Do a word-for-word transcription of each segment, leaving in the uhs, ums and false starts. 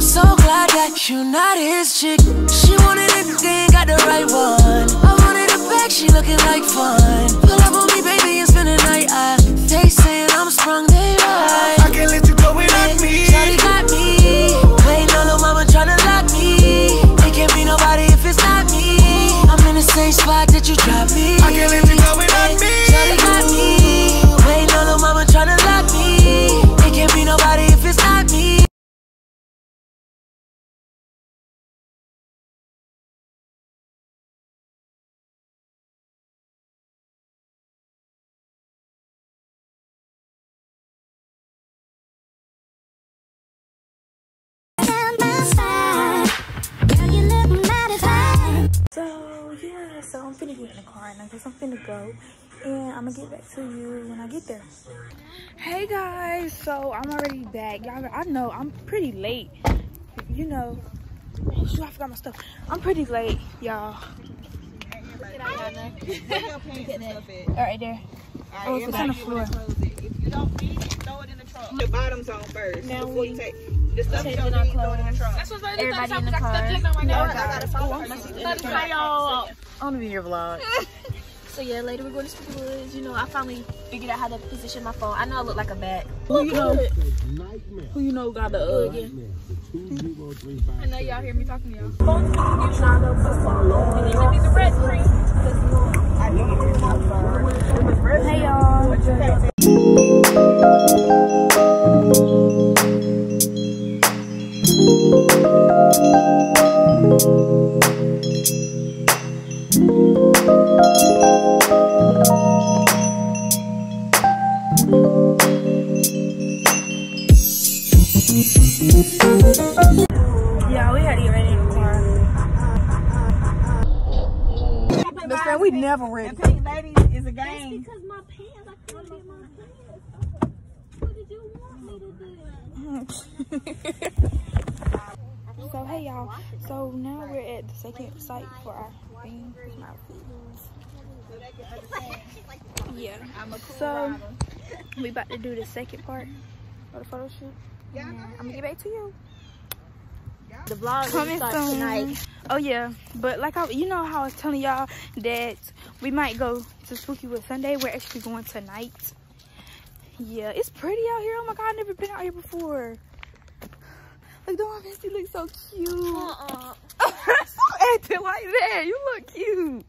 so glad that you're not his chick. She wanted everything, got the right one. I wanted a bag, she looking like fun. Pull up on me, baby, and spend the night. I, they saying I'm sprung, they right. I can't let you go without me. Shawty got me, waiting on the mama tryna lock me. It can't be nobody if it's not me. I'm in the same spot that you dropped me. I can't let you go without me. Shawty got me, waiting on the mama tryna lock me. It can't be nobody if it's not me. So yeah, so I'm finna get in the car and I guess I'm finna go, and I'm gonna get back to you when I get there. Hey guys, so I'm already back. Y'all, I know I'm pretty late. You know, oh, shoot, I forgot my stuff. I'm pretty late, y'all. Right there. Oh, it's on the floor. If you don't need it, throw it in the trunk. The bottom's on first. Now before we you take the stuff you changing don't our need, throw it in the clothes. trunk. That's what's everybody in the car. No, I got a phone. Hi y'all. I want to be your vlog. So yeah, later we're going to Spooky Woods. You know, I finally figured out how to position my phone. I know I look like a bat. Who you know? Who you know got the uh? Yeah. I know y'all hear me talking to y'all. Hey y'all. Yeah, we had to get ready in the car. Best friend, we never ready. Pink ladies is a game. Because my pants, I couldn't get my pants. What did you want me to do? So hey y'all, so now we're at the second site for our thing. Yeah, so we about to do the second part of the photo shoot. And I'm gonna get back to you. The vlog Coming starts soon. tonight. Oh yeah, but like I, you know how I was telling y'all that we might go to Spooky Wood Sunday. We're actually going tonight. Yeah, it's pretty out here. Oh my god, I've never been out here before. Like, don't Misty look so cute. Uh-uh. Stop acting like that. You look cute.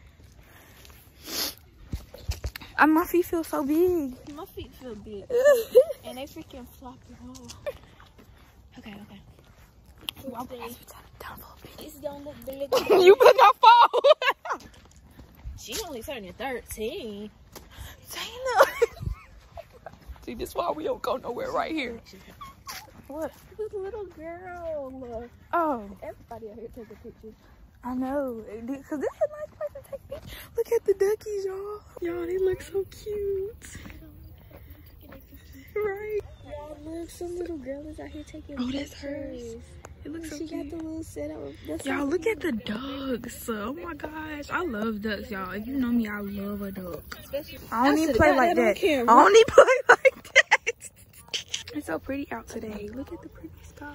Uh, my feet feel so big. My feet feel big. And they freaking floppy. Oh. Okay, okay. Well, down a little bit. This don't look big. You better not fall. She only turning thirteen. Dana. See, this is why we don't go nowhere right here. What? This little girl. Oh, Everybody out here taking pictures. I know. Because this is a nice place to take pictures. Look at the duckies, y'all. Y'all, they look so cute. Right? Y'all, look, some little girl is out here taking Oh, pictures. that's hers. It looks so She cute. got the little setup. That's Y'all, look at the ducks. Oh my gosh. I love ducks, y'all. If you know me, I love a duck. I don't even play like that. I don't even play like that. It's so pretty out today. Look at the pretty sky.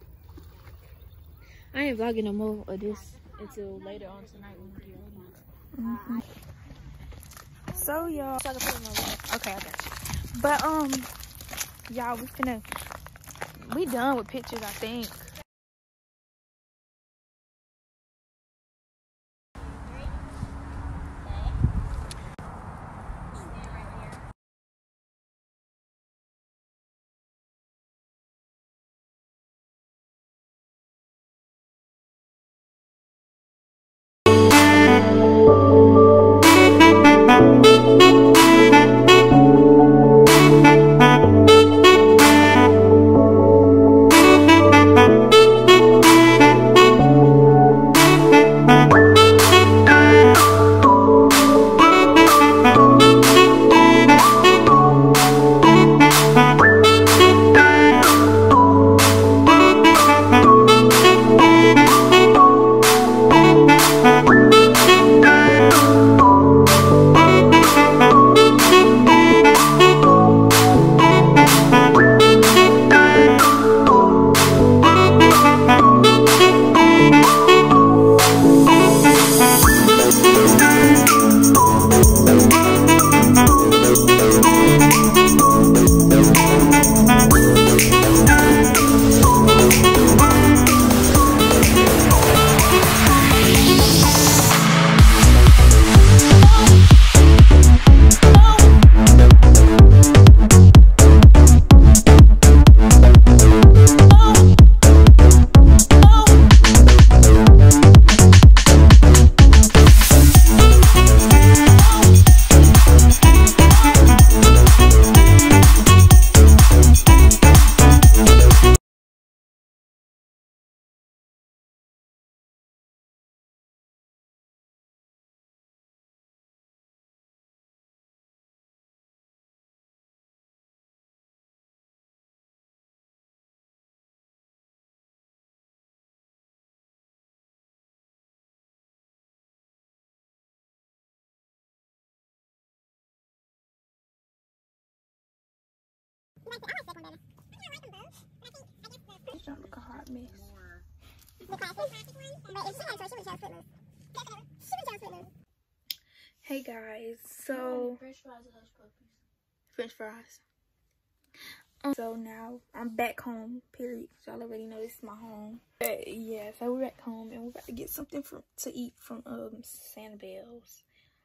I ain't vlogging no more of this until later on tonight when we get ready. Mm-hmm. So y'all, So I can put it in my vlog. okay, I got you. But um, y'all, we finna, we done with pictures, I think. Don't look a hot mess. Hey guys, so French fries or hush puppies? French fries. Um, so now I'm back home. Period. Y'all already know this is my home. But yeah, so we're back home and we're about to get something from to eat from um Sanibel's.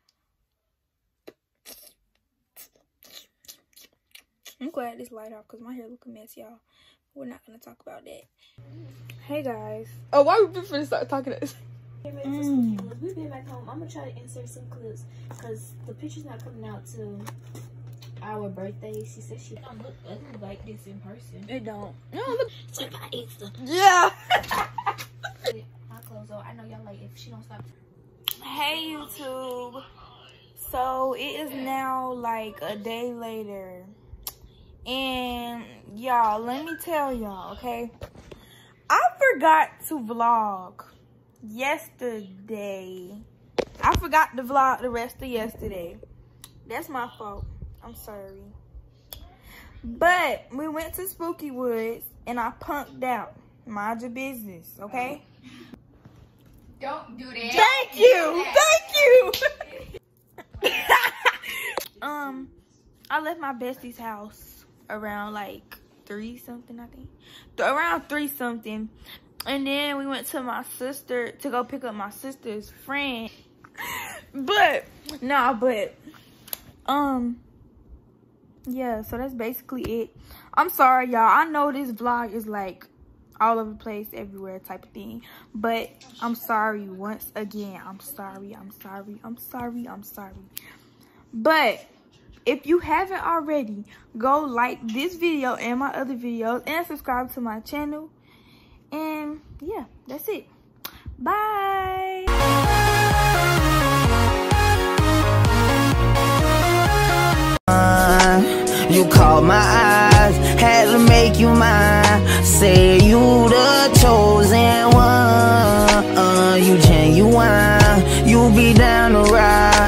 I'm glad this light off because my hair look a mess, y'all. We're not gonna talk about that. Hey guys. Oh, why we finna start talking to this? Mm. We've been back home. I'm gonna try to insert some clips because the picture's not coming out till our birthday. She said she don't look ugly like this in person. It don't. No, look. So if I Insta. Yeah. My clothes on. I know y'all like if she don't stop. Hey YouTube. So it is now like a day later. And y'all, let me tell y'all, okay? I forgot to vlog yesterday. I forgot to vlog the rest of yesterday. That's my fault. I'm sorry. But we went to Spooky Woods and I punked out. Mind your business, okay? Don't do that. Thank you. Thank you. um, I left my bestie's house around like three something, I think. Around three something. And then we went to my sister to go pick up my sister's friend. But nah, but um yeah, so that's basically it. I'm sorry, y'all. I know this vlog is like all over the place, everywhere type of thing. But I'm sorry once again. I'm sorry. I'm sorry. I'm sorry. I'm sorry. But if you haven't already, go like this video and my other videos and subscribe to my channel. And yeah, that's it. Bye. You caught my eyes, had to make you mine. Say you the chosen one. Uh, you genuine, you be down to ride.